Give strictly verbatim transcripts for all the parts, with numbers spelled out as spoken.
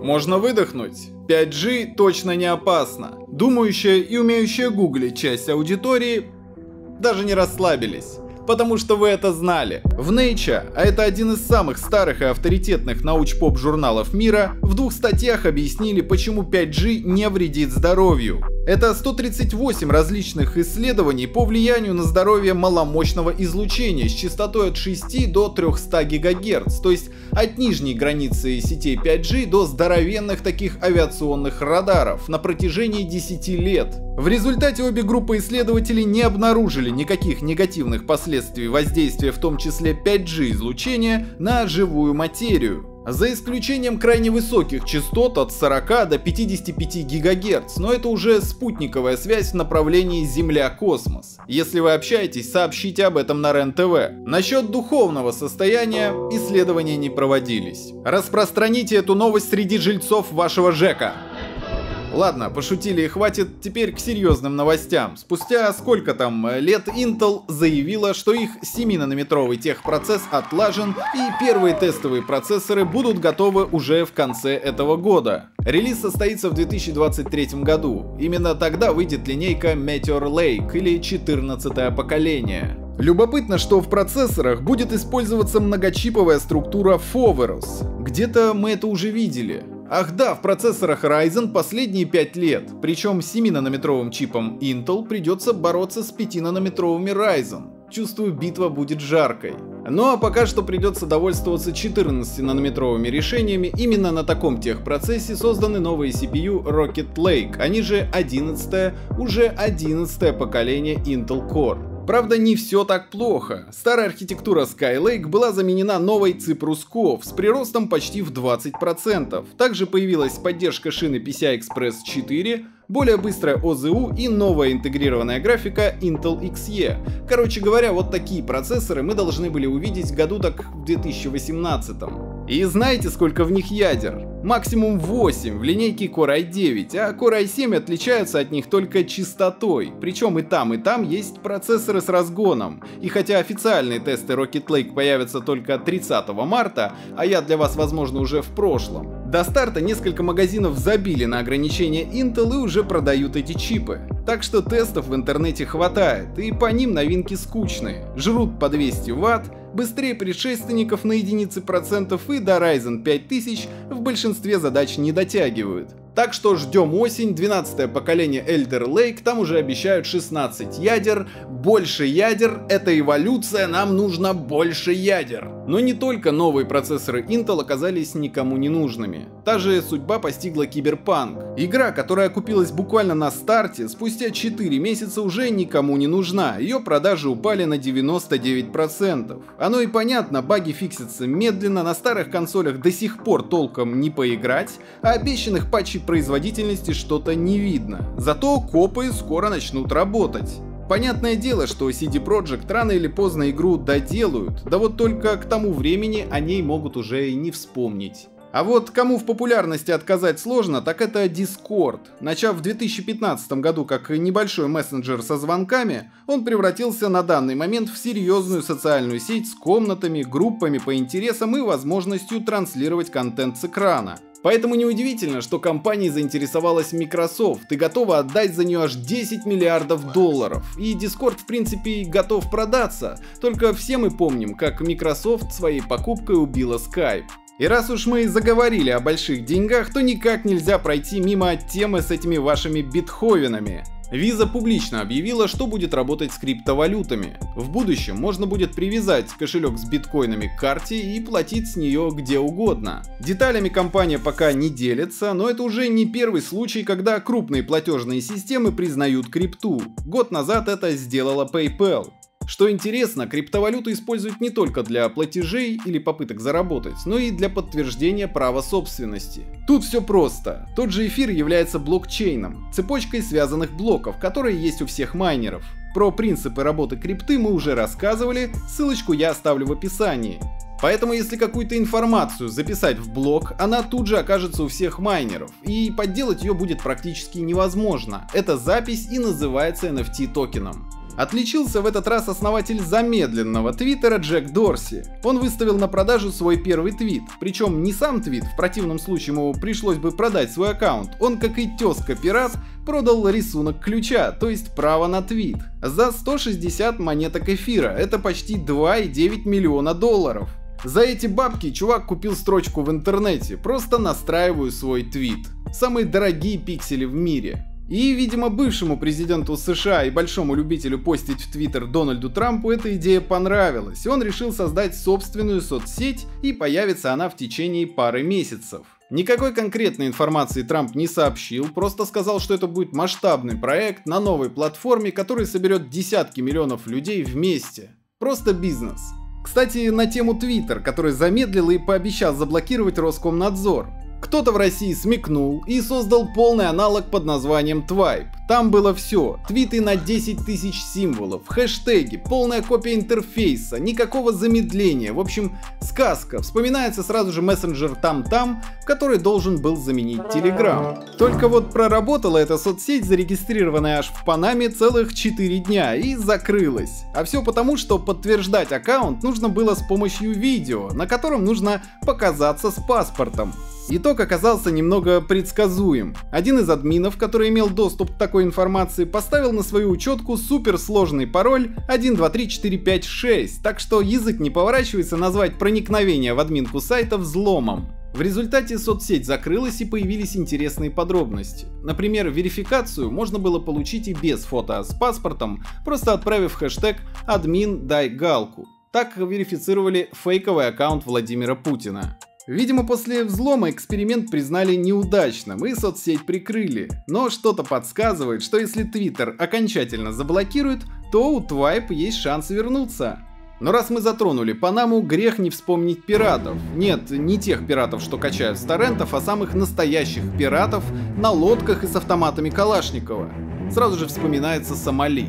Можно выдохнуть. пять джи точно не опасно. Думающая и умеющая гуглить часть аудитории даже не расслабились. Потому что вы это знали. В Nature, а это один из самых старых и авторитетных науч-поп журналов мира, в двух статьях объяснили, почему пять джи не вредит здоровью. Это сто тридцать восемь различных исследований по влиянию на здоровье маломощного излучения с частотой от шести до трёхсот гигагерц, то есть от нижней границы сетей пять джи до здоровенных таких авиационных радаров на протяжении десяти лет. В результате обе группы исследователей не обнаружили никаких негативных последствий воздействия, в том числе пять джи излучения, на живую материю. За исключением крайне высоких частот от сорока до пятидесяти пяти гигагерц, но это уже спутниковая связь в направлении Земля-космос. Если вы общаетесь, сообщите об этом на Рен ТВ. Насчет духовного состояния исследования не проводились. Распространите эту новость среди жильцов вашего ЖЭКа. Ладно, пошутили и хватит, теперь к серьезным новостям. Спустя сколько там лет Intel заявила, что их семинанометровый техпроцесс отлажен и первые тестовые процессоры будут готовы уже в конце этого года. Релиз состоится в две тысячи двадцать третьем году. Именно тогда выйдет линейка Meteor Lake или четырнадцатое поколение. Любопытно, что в процессорах будет использоваться многочиповая структура Foveros. Где-то мы это уже видели. Ах да, в процессорах Ryzen последние пять лет, причем семинанометровым чипом Intel придется бороться с пятинанометровыми Ryzen. Чувствую, битва будет жаркой. Ну а пока что придется довольствоваться четырнадцатинанометровыми решениями. Именно на таком техпроцессе созданы новые си пи ю Rocket Lake, они же одиннадцатое, уже одиннадцатое поколение Intel Core. Правда, не все так плохо. Старая архитектура Skylake была заменена новой Cypress Cove с приростом почти в двадцать процентов. Также появилась поддержка шины пи си ай экспресс четыре, более быстрая о зэ у и новая интегрированная графика Intel икс и. Короче говоря, вот такие процессоры мы должны были увидеть году так в две тысячи восемнадцатом. И знаете, сколько в них ядер? Максимум восемь в линейке Core ай девять, а Core ай семь отличаются от них только частотой. Причем и там, и там есть процессоры с разгоном. И хотя официальные тесты Rocket Lake появятся только тридцатого марта, а я для вас, возможно, уже в прошлом, до старта несколько магазинов забили на ограничения Intel и уже продают эти чипы. Так что тестов в интернете хватает, и по ним новинки скучные. Жрут по двести ватт, быстрее предшественников на единицы процентов и до Ryzen пять тысяч в большинстве задач не дотягивают. Так что ждем осень, двенадцатое поколение Elder Lake, там уже обещают шестнадцать ядер. Больше ядер — это эволюция, нам нужно больше ядер. Но не только новые процессоры Intel оказались никому не нужными. Та же судьба постигла Cyberpunk. Игра, которая купилась буквально на старте, спустя четыре месяца уже никому не нужна. Ее продажи упали на девяносто девять процентов. Оно и понятно, баги фиксятся медленно, на старых консолях до сих пор толком не поиграть, а обещанных патчей производительности что-то не видно. Зато копы скоро начнут работать. Понятное дело, что си ди Projekt рано или поздно игру доделают, да вот только к тому времени о ней могут уже и не вспомнить. А вот кому в популярности отказать сложно, так это Discord. Начав в две тысячи пятнадцатом году как небольшой мессенджер со звонками, он превратился на данный момент в серьезную социальную сеть с комнатами, группами по интересам и возможностью транслировать контент с экрана. Поэтому неудивительно, что компанией заинтересовалась Microsoft и готова отдать за нее аж десять миллиардов долларов. И Discord в принципе готов продаться, только все мы помним, как Microsoft своей покупкой убила Skype. И раз уж мы заговорили о больших деньгах, то никак нельзя пройти мимо темы с этими вашими битховенами. Visa публично объявила, что будет работать с криптовалютами. В будущем можно будет привязать кошелек с биткоинами к карте и платить с нее где угодно. Деталями компания пока не делится, но это уже не первый случай, когда крупные платежные системы признают крипту. Год назад это сделала PayPal. Что интересно, криптовалюту используют не только для платежей или попыток заработать, но и для подтверждения права собственности. Тут все просто. Тот же эфир является блокчейном, цепочкой связанных блоков, которые есть у всех майнеров. Про принципы работы крипты мы уже рассказывали, ссылочку я оставлю в описании. Поэтому если какую-то информацию записать в блок, она тут же окажется у всех майнеров, и подделать ее будет практически невозможно. Эта запись и называется эн эф ти токеном. Отличился в этот раз основатель замедленного твиттера Джек Дорси. Он выставил на продажу свой первый твит. Причем не сам твит, в противном случае ему пришлось бы продать свой аккаунт. Он, как и тезка-пират, продал рисунок ключа, то есть право на твит, за сто шестьдесят монеток эфира. Это почти два и девять миллиона долларов. За эти бабки чувак купил строчку в интернете: просто настраиваю свой твит. Самые дорогие пиксели в мире. И, видимо, бывшему президенту США и большому любителю постить в Твиттер Дональду Трампу эта идея понравилась, и он решил создать собственную соцсеть, и появится она в течение пары месяцев. Никакой конкретной информации Трамп не сообщил, просто сказал, что это будет масштабный проект на новой платформе, который соберет десятки миллионов людей вместе. Просто бизнес. Кстати, на тему Twitter, который замедлил и пообещал заблокировать Роскомнадзор. Кто-то в России смекнул и создал полный аналог под названием Твайп. Там было все: твиты на десять тысяч символов, хэштеги, полная копия интерфейса, никакого замедления. В общем, сказка. Вспоминается сразу же мессенджер Там-Там, который должен был заменить Telegram. Только вот проработала эта соцсеть, зарегистрированная аж в Панаме, целых четыре дня и закрылась. А все потому, что подтверждать аккаунт нужно было с помощью видео, на котором нужно показаться с паспортом. Итог оказался немного предсказуем. Один из админов, который имел доступ к такой информации, поставил на свою учетку суперсложный пароль один два три четыре пять шесть, так что язык не поворачивается назвать проникновение в админку сайта взломом. В результате соцсеть закрылась и появились интересные подробности. Например, верификацию можно было получить и без фото с паспортом, просто отправив хэштег «админ дай галку». Так верифицировали фейковый аккаунт Владимира Путина. Видимо, после взлома эксперимент признали неудачным и соцсеть прикрыли. Но что-то подсказывает, что если Twitter окончательно заблокируют, то у Твайп есть шанс вернуться. Но раз мы затронули Панаму, грех не вспомнить пиратов. Нет, не тех пиратов, что качают с торрентов, а самых настоящих пиратов на лодках и с автоматами Калашникова. Сразу же вспоминается Сомали.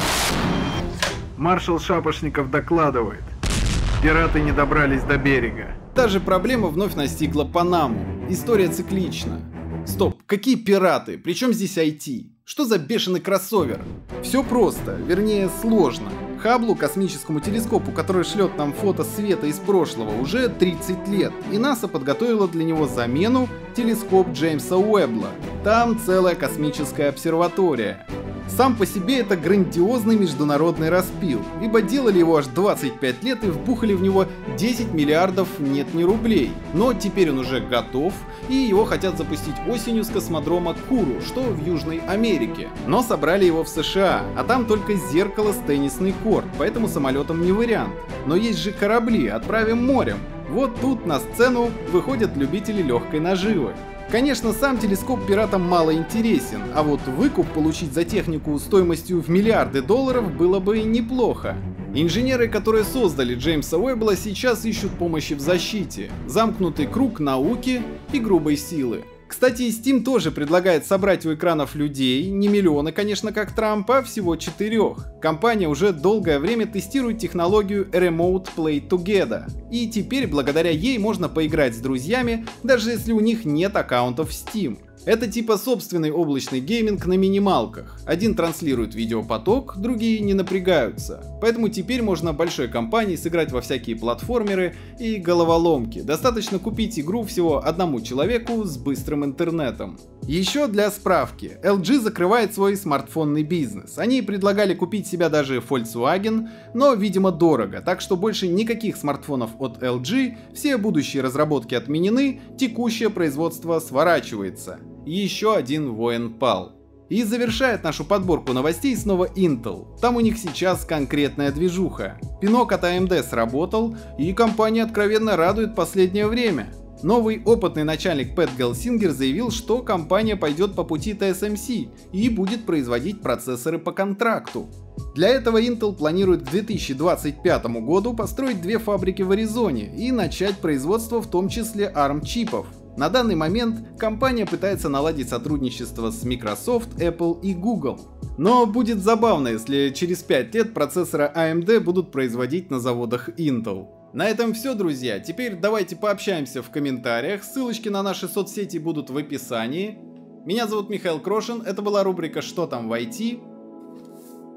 Маршал Шапошников докладывает: пираты не добрались до берега. Та же проблема вновь настигла Панаму. История циклична. Стоп, какие пираты? Причем здесь ай ти? Что за бешеный кроссовер? Все просто, вернее сложно. Хаблу, космическому телескопу, который шлет нам фото света из прошлого, уже тридцать лет, и НАСА подготовила для него замену — телескоп Джеймса Уэббла. Там целая космическая обсерватория. Сам по себе это грандиозный международный распил, ибо делали его аж двадцать пять лет и вбухали в него десять миллиардов нет не рублей. Но теперь он уже готов, и его хотят запустить осенью с космодрома Куру, что в Южной Америке. Но собрали его в США, а там только зеркало с теннисный корт, поэтому самолетом не вариант. Но есть же корабли, отправим морем. Вот тут на сцену выходят любители легкой наживы. Конечно, сам телескоп пиратам мало интересен, а вот выкуп получить за технику стоимостью в миллиарды долларов было бы неплохо. Инженеры, которые создали Джеймса Уэббла, сейчас ищут помощи в защите. Замкнутый круг науки и грубой силы. Кстати, Steam тоже предлагает собрать у экранов людей, не миллионы, конечно, как Трамп, а всего четырех. Компания уже долгое время тестирует технологию Remote Play Together, и теперь благодаря ей можно поиграть с друзьями, даже если у них нет аккаунтов в Steam. Это типа собственный облачный гейминг на минималках. Один транслирует видеопоток, другие не напрягаются. Поэтому теперь можно большой компанией сыграть во всякие платформеры и головоломки. Достаточно купить игру всего одному человеку с быстрым интернетом. Еще для справки, эл джи закрывает свой смартфонный бизнес. Они предлагали купить себя даже Volkswagen, но, видимо, дорого, так что больше никаких смартфонов от эл джи, все будущие разработки отменены, текущее производство сворачивается. Еще один воин пал. И завершает нашу подборку новостей снова Intel. Там у них сейчас конкретная движуха. Пинок от эй эм ди сработал, и компания откровенно радует последнее время. Новый опытный начальник Пэт Гелсингер заявил, что компания пойдет по пути ти эс эм си и будет производить процессоры по контракту. Для этого Intel планирует к две тысячи двадцать пятому году построить две фабрики в Аризоне и начать производство в том числе арм чипов. На данный момент компания пытается наладить сотрудничество с Microsoft, Apple и Google. Но будет забавно, если через пять лет процессоры эй эм ди будут производить на заводах Intel. На этом все, друзья. Теперь давайте пообщаемся в комментариях. Ссылочки на наши соцсети будут в описании. Меня зовут Михаил Крошин. Это была рубрика «Что там в ай ти?».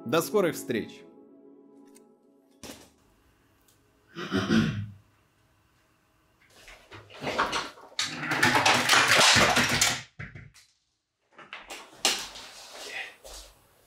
До скорых встреч! Mm-hmm.